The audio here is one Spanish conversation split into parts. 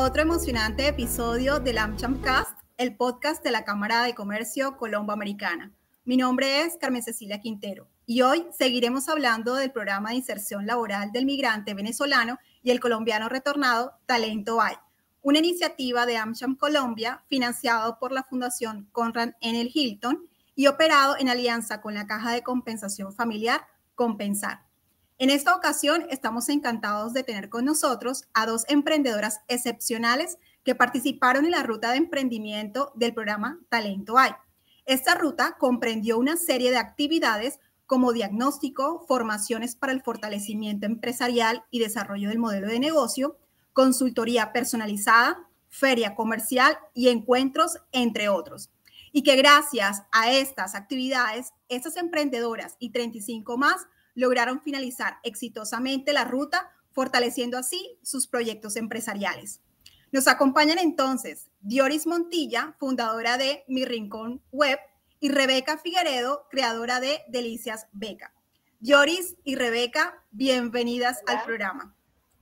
otro emocionante episodio del AmChamCast, el podcast de la Cámara de Comercio Colombo-Americana. Mi nombre es Carmen Cecilia Quintero y hoy seguiremos hablando del programa de inserción laboral del migrante venezolano y el colombiano retornado Talento Hay, una iniciativa de AmCham Colombia financiado por la Fundación Conrad N. Hilton y operado en alianza con la Caja de Compensación Familiar Compensar. En esta ocasión estamos encantados de tener con nosotros a dos emprendedoras excepcionales que participaron en la ruta de emprendimiento del programa Talento Hay. Esta ruta comprendió una serie de actividades como diagnóstico, formaciones para el fortalecimiento empresarial y desarrollo del modelo de negocio, consultoría personalizada, feria comercial y encuentros, entre otros. Y que gracias a estas actividades, estas emprendedoras y 35 más lograron finalizar exitosamente la ruta, fortaleciendo así sus proyectos empresariales. Nos acompañan entonces Dioris Montilla, fundadora de Mi Rincón Web, y Rebeca Figueredo, creadora de Delicias Beca. Dioris y Rebeca, bienvenidas al programa.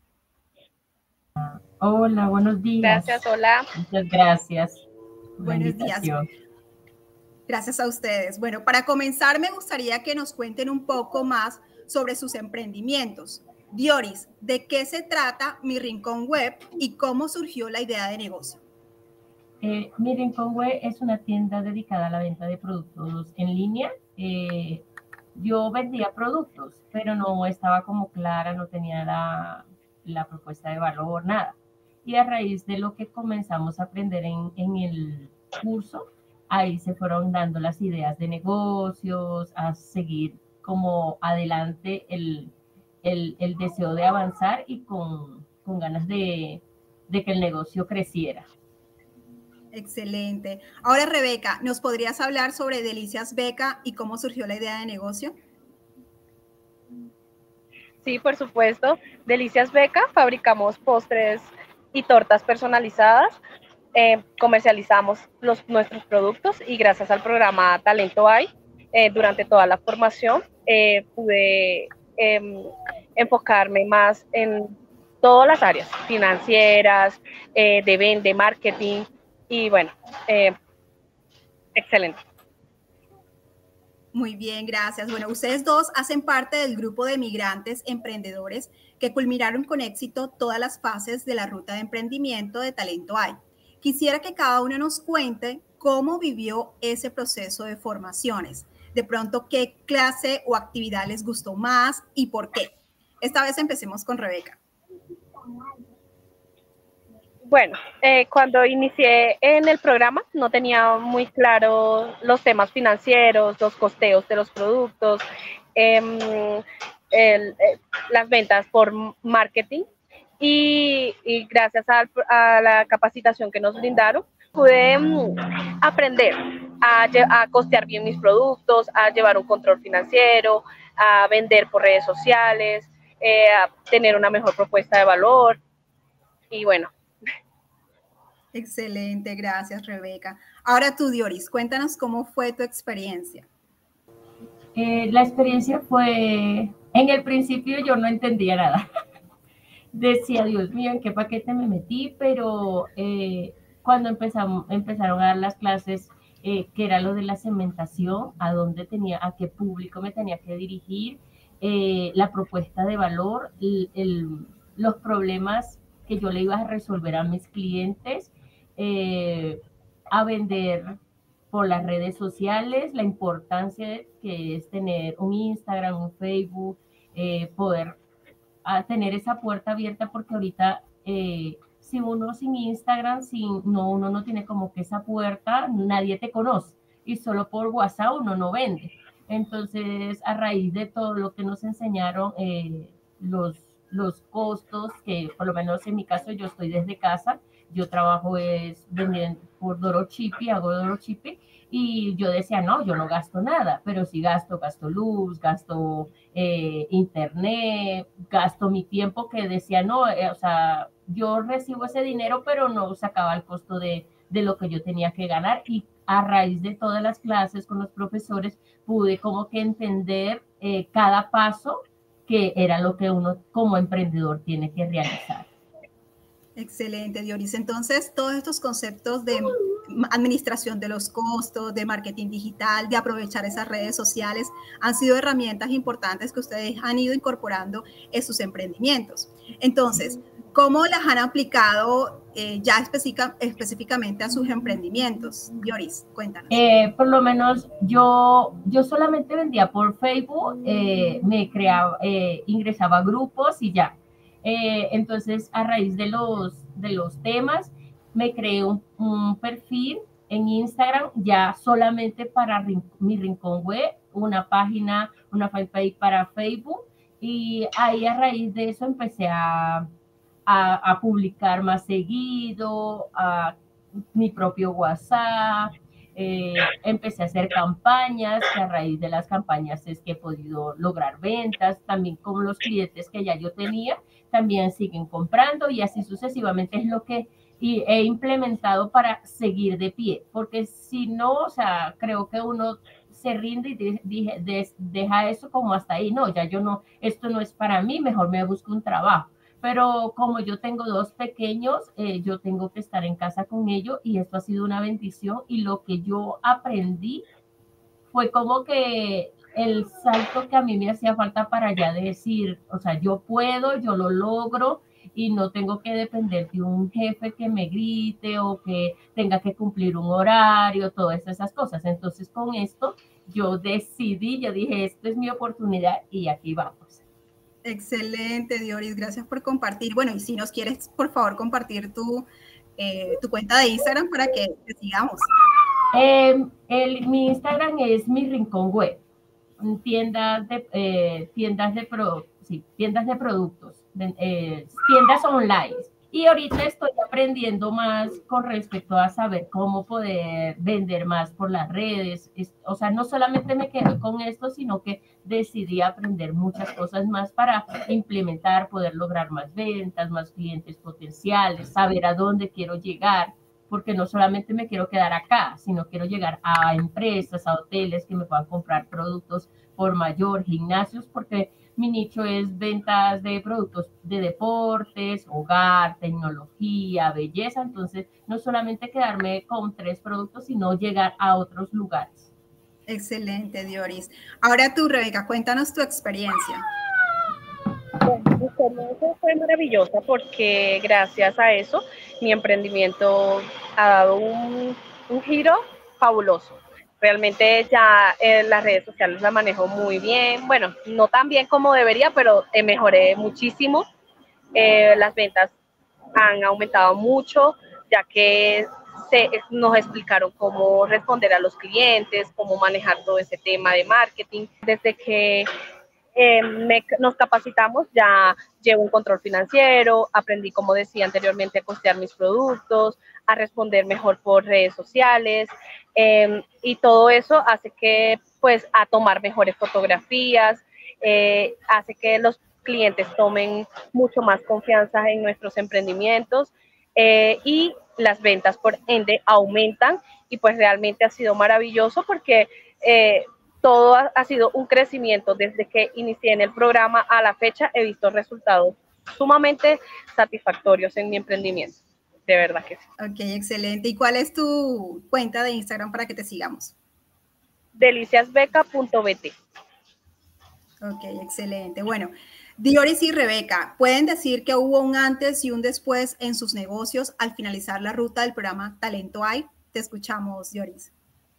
Hola, buenos días. Gracias, hola. Muchas gracias. Buenos días. Gracias a ustedes. Bueno, para comenzar me gustaría que nos cuenten un poco más sobre sus emprendimientos. Dioris, ¿de qué se trata Mi Rincón Web y cómo surgió la idea de negocio? Mi Rincón Web es una tienda dedicada a la venta de productos en línea. Yo vendía productos, pero no estaba como clara, no tenía la propuesta de valor, nada. Y a raíz de lo que comenzamos a aprender en el curso, ahí se fueron dando las ideas de negocios, a seguir como adelante el deseo de avanzar y con ganas de que el negocio creciera. Excelente. Ahora, Rebeca, ¿nos podrías hablar sobre Delicias Beca y cómo surgió la idea de negocio? Sí, por supuesto. Delicias Beca, fabricamos postres y tortas personalizadas. Comercializamos nuestros productos y gracias al programa Talento Hay, durante toda la formación pude enfocarme más en todas las áreas financieras, de marketing y bueno, excelente. Muy bien, gracias. Bueno, ustedes dos hacen parte del grupo de migrantes emprendedores que culminaron con éxito todas las fases de la ruta de emprendimiento de Talento Hay. Quisiera que cada uno nos cuente cómo vivió ese proceso de formaciones. De pronto, ¿qué clase o actividad les gustó más y por qué? Esta vez empecemos con Rebeca. Bueno, cuando inicié en el programa no tenía muy claro los temas financieros, los costeos de los productos, las ventas por marketing y gracias a la capacitación que nos brindaron pude aprender a costear bien mis productos, a llevar un control financiero, a vender por redes sociales, a tener una mejor propuesta de valor y bueno. Excelente, gracias Rebeca. Ahora tú, Dioris, cuéntanos cómo fue tu experiencia. La experiencia fue, en el principio yo no entendía nada. Decía, Dios mío, ¿en qué paquete me metí? Pero cuando empezaron a dar las clases, que era lo de la segmentación, a qué público me tenía que dirigir, la propuesta de valor, los problemas que yo le iba a resolver a mis clientes, a vender por las redes sociales, la importancia que es tener un Instagram, un Facebook, poder a tener esa puerta abierta, porque ahorita si uno sin Instagram, uno no tiene como que esa puerta, nadie te conoce y solo por WhatsApp uno no vende. Entonces, a raíz de todo lo que nos enseñaron, los costos, que por lo menos en mi caso yo estoy desde casa, yo trabajo vendiendo por Dorochipi, hago Dorochipi, y yo decía, no, yo no gasto nada, pero sí gasto luz, gasto internet, gasto mi tiempo, que decía, no, o sea, yo recibo ese dinero, pero no sacaba el costo de lo que yo tenía que ganar. Y a raíz de todas las clases con los profesores, pude como que entender cada paso que era lo que uno como emprendedor tiene que realizar. Excelente, Dioris. Entonces, todos estos conceptos de administración de los costos, de marketing digital, de aprovechar esas redes sociales, han sido herramientas importantes que ustedes han ido incorporando en sus emprendimientos. Entonces, ¿cómo las han aplicado ya específicamente a sus emprendimientos? Dioris, cuéntanos. Por lo menos yo solamente vendía por Facebook, ingresaba a grupos y ya. Entonces, a raíz de los temas, me creé un perfil en Instagram ya solamente para mi rincón web, una página, una fanpage para Facebook, y ahí a raíz de eso empecé a publicar más seguido, a mi propio WhatsApp. Empecé a hacer campañas, que a raíz de las campañas es que he podido lograr ventas, también con los clientes que ya yo tenía, también siguen comprando y así sucesivamente es lo que he implementado para seguir de pie, porque si no, o sea, creo que uno se rinde y deja eso como hasta ahí, no, ya yo no, esto no es para mí, mejor me busco un trabajo. Pero como yo tengo dos pequeños, yo tengo que estar en casa con ellos y esto ha sido una bendición y lo que yo aprendí fue como que el salto que a mí me hacía falta para ya decir, o sea, yo puedo, yo lo logro y no tengo que depender de un jefe que me grite o que tenga que cumplir un horario, todas esas cosas. Entonces con esto yo decidí, yo dije, esto es mi oportunidad y aquí vamos. Excelente, Dioris, gracias por compartir. Bueno, y si nos quieres, por favor, compartir tu cuenta de Instagram para que te sigamos. Mi Instagram es mi rincón web, tiendas de productos, tiendas online. Y ahorita estoy aprendiendo más con respecto a saber cómo poder vender más por las redes. O sea, no solamente me quedé con esto, sino que decidí aprender muchas cosas más para implementar, poder lograr más ventas, más clientes potenciales, saber a dónde quiero llegar, porque no solamente me quiero quedar acá, sino quiero llegar a empresas, a hoteles que me puedan comprar productos por mayor, gimnasios, porque mi nicho es ventas de productos de deportes, hogar, tecnología, belleza. Entonces, no solamente quedarme con 3 productos, sino llegar a otros lugares. Excelente, Dioris. Ahora tú, Rebeca, cuéntanos tu experiencia. Bueno, mi experiencia fue maravillosa porque gracias a eso mi emprendimiento ha dado un giro fabuloso. Realmente ya las redes sociales las manejo muy bien, bueno, no tan bien como debería, pero mejoré muchísimo. Las ventas han aumentado mucho, ya que nos explicaron cómo responder a los clientes, cómo manejar todo ese tema de marketing. Desde que nos capacitamos, ya llevo un control financiero, aprendí, como decía anteriormente, a costear mis productos, a responder mejor por redes sociales, y todo eso hace que, pues, a tomar mejores fotografías, hace que los clientes tomen mucho más confianza en nuestros emprendimientos, y las ventas por ende aumentan y pues realmente ha sido maravilloso porque todo ha sido un crecimiento desde que inicié en el programa a la fecha. He visto resultados sumamente satisfactorios en mi emprendimiento. De verdad que sí. Ok, excelente. ¿Y cuál es tu cuenta de Instagram para que te sigamos? deliciasbeca.bt. Ok, excelente. Bueno, Dioris y Rebeca, ¿pueden decir que hubo un antes y un después en sus negocios al finalizar la ruta del programa Talento Hay? Te escuchamos, Dioris.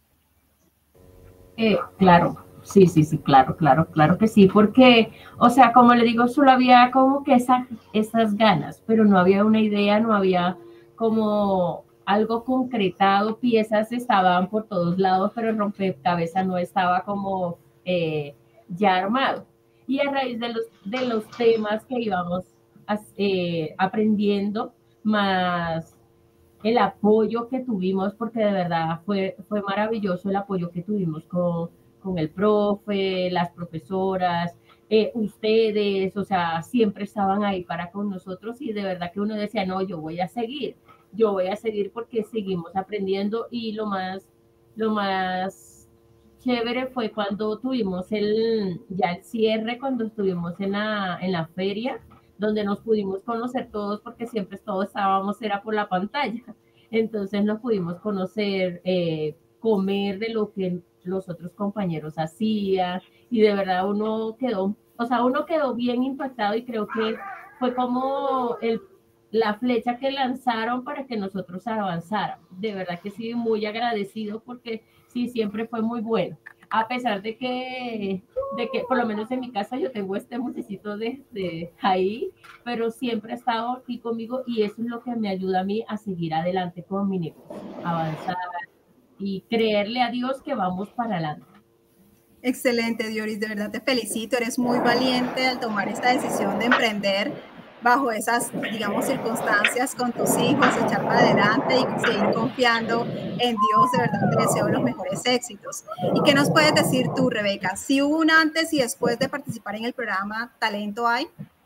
Claro, sí, claro que sí, porque, o sea, como le digo, solo había como que esas ganas, pero no había una idea, no había como algo concretado, piezas estaban por todos lados, pero el rompecabezas no estaba como ya armado. Y a raíz de los temas que íbamos aprendiendo, más el apoyo que tuvimos, porque de verdad fue maravilloso el apoyo que tuvimos con el profe, las profesoras, ustedes, o sea, siempre estaban ahí para con nosotros y de verdad que uno decía, no, yo voy a seguir porque seguimos aprendiendo y lo más chévere fue cuando tuvimos ya el cierre, cuando estuvimos en la feria donde nos pudimos conocer todos, porque siempre todos estábamos, era por la pantalla. Entonces nos pudimos conocer, comer de lo que los otros compañeros hacían, y de verdad uno quedó bien impactado, y creo que fue como la flecha que lanzaron para que nosotros avanzáramos. De verdad que sí, muy agradecido, porque sí, siempre fue muy bueno. A pesar de que por lo menos en mi casa yo tengo este muchachito de ahí, pero siempre ha estado aquí conmigo, y eso es lo que me ayuda a mí a seguir adelante con mi negocio, avanzar y creerle a Dios que vamos para adelante. Excelente, Dioris, de verdad te felicito, eres muy valiente al tomar esta decisión de emprender bajo esas, digamos, circunstancias con tus hijos, echar para adelante y seguir confiando en Dios. De verdad te deseo los mejores éxitos. ¿Y qué nos puedes decir tú, Rebeca? ¿Si hubo un antes y después de participar en el programa Talento Hay?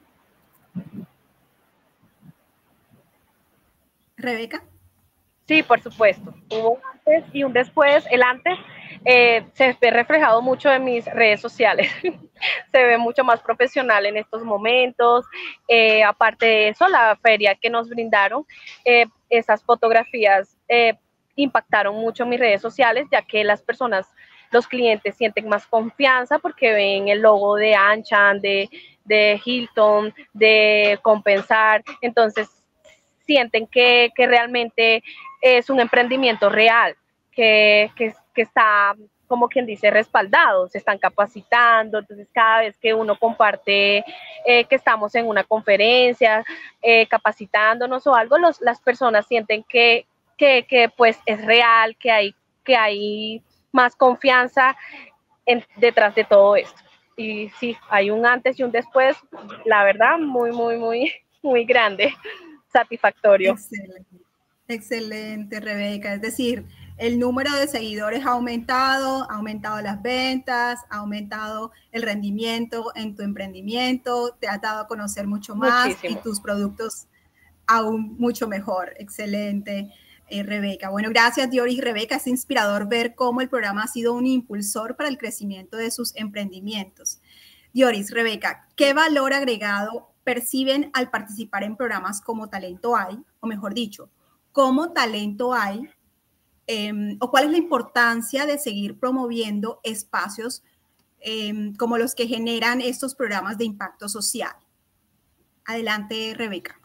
Rebeca. Sí, por supuesto. Hubo un antes y un después. El antes se ve reflejado mucho en mis redes sociales. Se ve mucho más profesional en estos momentos. Aparte de eso, la feria que nos brindaron, esas fotografías impactaron mucho mis redes sociales, ya que las personas, los clientes sienten más confianza porque ven el logo de Anchan, de Hilton, de Compensar. Entonces sienten que realmente es un emprendimiento real, que está, como quien dice, respaldado, se están capacitando. Entonces cada vez que uno comparte que estamos en una conferencia, capacitándonos o algo, las personas sienten que pues es real, que hay más confianza detrás de todo esto. Y sí, hay un antes y un después, la verdad, muy, muy, muy, muy grande, satisfactorio. Excelente, excelente, Rebeca. Es decir, el número de seguidores ha aumentado las ventas, ha aumentado el rendimiento en tu emprendimiento, te has dado a conocer mucho más. Muchísimo. Y tus productos aún mucho mejor. Excelente, Rebeca. Bueno, gracias, Dioris y Rebeca. Es inspirador ver cómo el programa ha sido un impulsor para el crecimiento de sus emprendimientos. Dioris, Rebeca, ¿qué valor agregado perciben al participar en programas como Talento Hay? O mejor dicho, ¿cómo Talento Hay? ¿O cuál es la importancia de seguir promoviendo espacios como los que generan estos programas de impacto social? Adelante, Rebeca.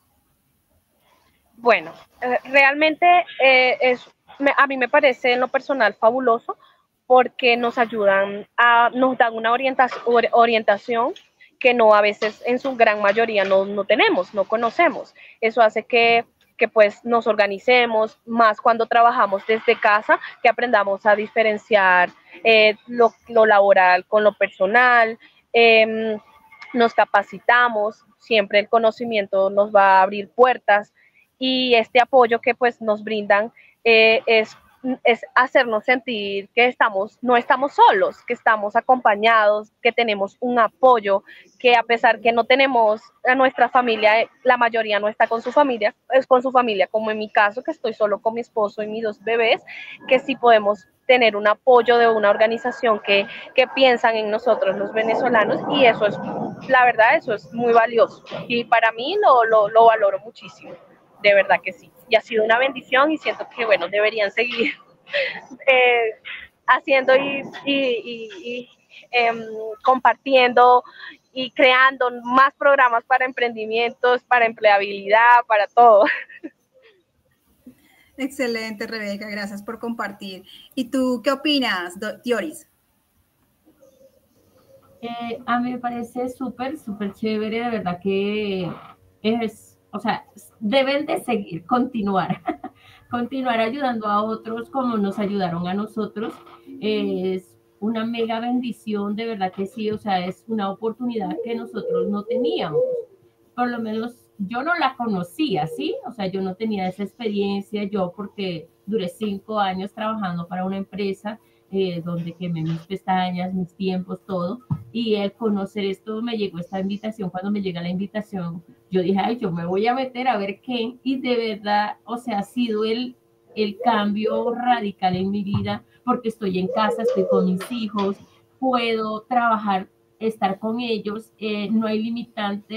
Bueno, realmente a mí me parece en lo personal fabuloso, porque nos ayudan nos dan una orientación que no, a veces en su gran mayoría no tenemos, no conocemos. Eso hace que pues nos organicemos más cuando trabajamos desde casa, que aprendamos a diferenciar lo laboral con lo personal. Nos capacitamos, siempre el conocimiento nos va a abrir puertas, y este apoyo que pues nos brindan es hacernos sentir que no estamos solos, que estamos acompañados, que tenemos un apoyo, que a pesar que no tenemos a nuestra familia, la mayoría no está con su familia, es con su familia, como en mi caso, que estoy solo con mi esposo y mis 2 bebés, que sí podemos tener un apoyo de una organización que piensan en nosotros los venezolanos, y eso es, la verdad, eso es muy valioso, y para mí lo valoro muchísimo. De verdad que sí. Y ha sido una bendición, y siento que, bueno, deberían seguir haciendo y compartiendo y creando más programas para emprendimientos, para empleabilidad, para todo. Excelente, Rebeca. Gracias por compartir. ¿Y tú qué opinas, Dioris? A mí me parece súper, súper chévere, de verdad que o sea, deben de seguir, continuar, continuar ayudando a otros como nos ayudaron a nosotros. Es una mega bendición, de verdad que sí, o sea, es una oportunidad que nosotros no teníamos. Por lo menos yo no la conocía, ¿sí? O sea, yo no tenía esa experiencia, yo porque duré 5 años trabajando para una empresa, donde quemé mis pestañas, mis tiempos, todo, y el conocer esto, me llegó esta invitación. Cuando me llega la invitación, yo dije, ay, yo me voy a meter a ver qué, y de verdad, o sea, ha sido el cambio radical en mi vida, porque estoy en casa, estoy con mis hijos, puedo trabajar, estar con ellos, no hay limitantes,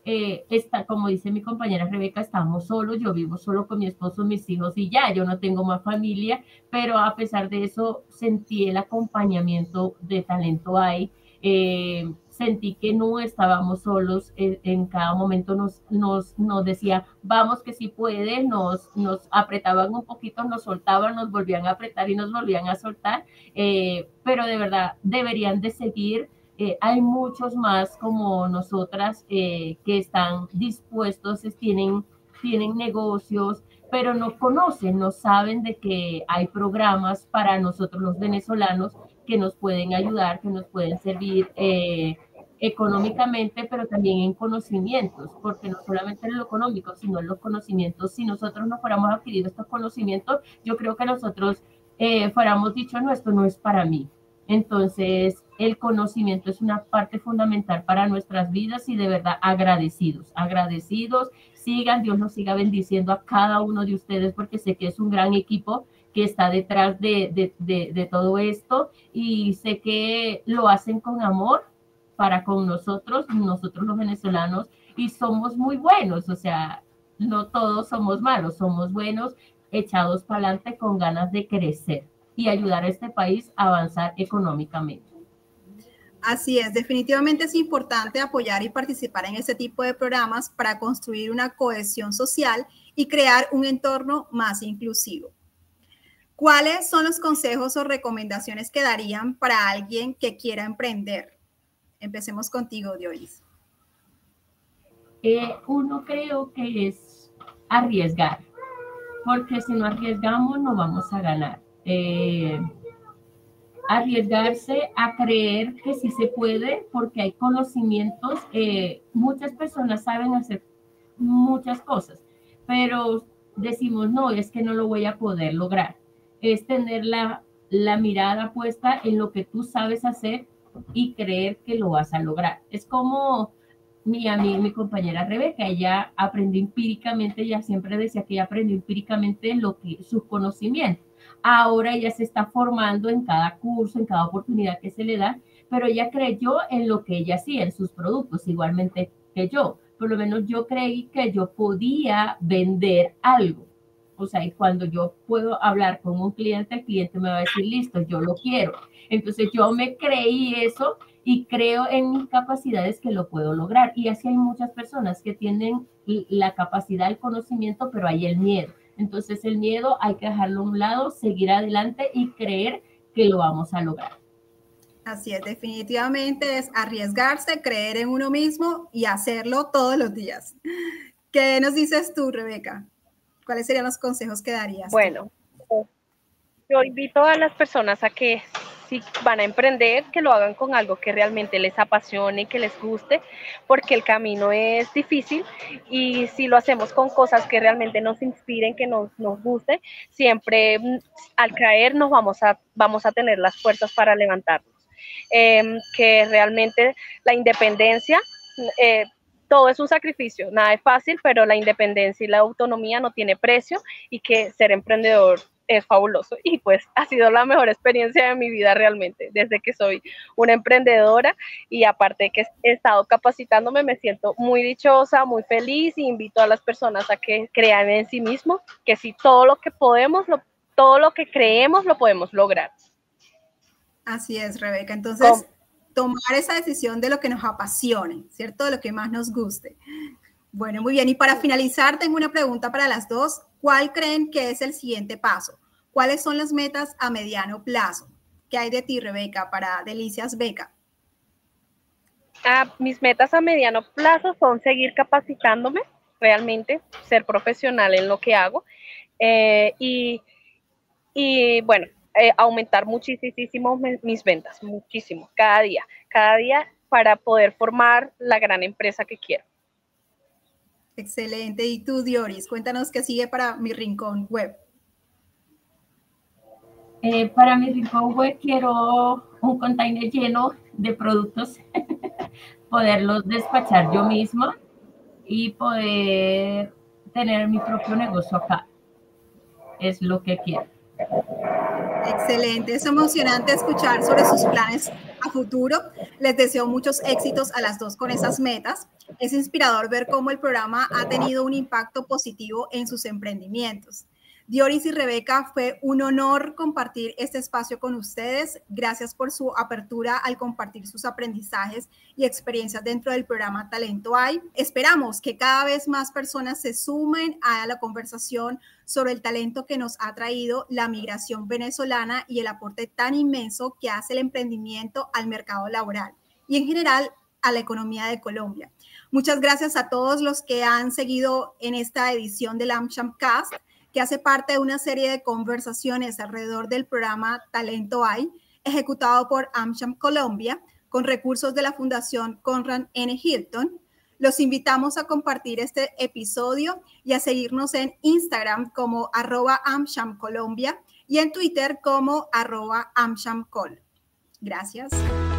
como dice mi compañera Rebeca, estamos solos, yo vivo solo con mi esposo, mis hijos y ya, yo no tengo más familia, pero a pesar de eso sentí el acompañamiento de Talento Hay. Sentí que no estábamos solos, en cada momento nos decía, vamos que sí puede, nos apretaban un poquito, nos soltaban, nos volvían a apretar y nos volvían a soltar, pero de verdad deberían de seguir. Hay muchos más como nosotras, que están dispuestos, tienen negocios, pero no conocen, no saben de que hay programas para nosotros los venezolanos que nos pueden ayudar, que nos pueden servir económicamente, pero también en conocimientos, porque no solamente en lo económico, sino en los conocimientos. Si nosotros no fuéramos adquirido estos conocimientos, yo creo que nosotros fuéramos dicho, no, esto no es para mí. Entonces, el conocimiento es una parte fundamental para nuestras vidas y de verdad agradecidos, sigan, Dios los siga bendiciendo a cada uno de ustedes porque sé que es un gran equipo que está detrás de todo esto y sé que lo hacen con amor para con nosotros los venezolanos y somos muy buenos, o sea, no todos somos malos, somos buenos, echados para adelante con ganas de crecer y ayudar a este país a avanzar económicamente. Así es, definitivamente es importante apoyar y participar en este tipo de programas para construir una cohesión social y crear un entorno más inclusivo. ¿Cuáles son los consejos o recomendaciones que darían para alguien que quiera emprender? Empecemos contigo, Dioris. Uno creo que es arriesgar, porque si no arriesgamos no vamos a ganar. Arriesgarse a creer que sí se puede, porque hay conocimientos, muchas personas saben hacer muchas cosas, pero decimos, no, es que no lo voy a poder lograr. Es tener la mirada puesta en lo que tú sabes hacer y creer que lo vas a lograr. Es como mi compañera Rebeca, ella aprendió empíricamente, ella siempre decía que ella aprendió empíricamente sus conocimientos. Ahora ella se está formando en cada curso, en cada oportunidad que se le da, pero ella creyó en lo que ella hacía, en sus productos, igualmente que yo. Por lo menos yo creí que yo podía vender algo. O sea, y cuando yo puedo hablar con un cliente, el cliente me va a decir, listo, yo lo quiero. Entonces yo me creí eso y creo en mis capacidades que lo puedo lograr. Y así hay muchas personas que tienen la capacidad, el conocimiento, pero hay el miedo. Entonces el miedo hay que dejarlo a un lado, seguir adelante y creer que lo vamos a lograr. Así es, definitivamente es arriesgarse, creer en uno mismo y hacerlo todos los días. ¿Qué nos dices tú, Rebeca? ¿Cuáles serían los consejos que darías? Bueno, yo invito a las personas a que si van a emprender, que lo hagan con algo que realmente les apasione, que les guste, porque el camino es difícil y si lo hacemos con cosas que realmente nos inspiren, que nos guste, siempre al caer nos vamos a tener las fuerzas para levantarnos. Que realmente la independencia, todo es un sacrificio, nada es fácil, pero la independencia y la autonomía no tiene precio y que ser emprendedor es fabuloso y pues ha sido la mejor experiencia de mi vida realmente, desde que soy una emprendedora y aparte de que he estado capacitándome, me siento muy dichosa, muy feliz y invito a las personas a que crean en sí mismos, que si todo lo que podemos, todo lo que creemos lo podemos lograr. Así es, Rebeca. Entonces, tomar esa decisión de lo que nos apasione, ¿cierto? De lo que más nos guste. Bueno, muy bien. Y para finalizar, tengo una pregunta para las dos. ¿Cuál creen que es el siguiente paso? ¿Cuáles son las metas a mediano plazo? ¿Qué hay de ti, Rebeca, para Delicias Beca? Mis metas a mediano plazo son seguir capacitándome, realmente, ser profesional en lo que hago y bueno, aumentar muchísimo mis ventas, muchísimo, cada día para poder formar la gran empresa que quiero. Excelente. Y tú, Dioris, cuéntanos qué sigue para Mi Rincón Web. Para Mi Rincón Web quiero un container lleno de productos, poderlos despachar yo misma y poder tener mi propio negocio acá. Es lo que quiero. Excelente, es emocionante escuchar sobre sus planes a futuro. Les deseo muchos éxitos a las dos con esas metas. Es inspirador ver cómo el programa ha tenido un impacto positivo en sus emprendimientos. Dioris y Rebeca, fue un honor compartir este espacio con ustedes. Gracias por su apertura al compartir sus aprendizajes y experiencias dentro del programa Talento Hay. Esperamos que cada vez más personas se sumen a la conversación sobre el talento que nos ha traído la migración venezolana y el aporte tan inmenso que hace el emprendimiento al mercado laboral y en general a la economía de Colombia. Muchas gracias a todos los que han seguido en esta edición del AmCham Cast, que hace parte de una serie de conversaciones alrededor del programa Talento Hay, ejecutado por AmCham Colombia, con recursos de la Fundación Conrad N. Hilton. Los invitamos a compartir este episodio y a seguirnos en Instagram como @AmChamColombia y en Twitter como @AmChamCol. Gracias.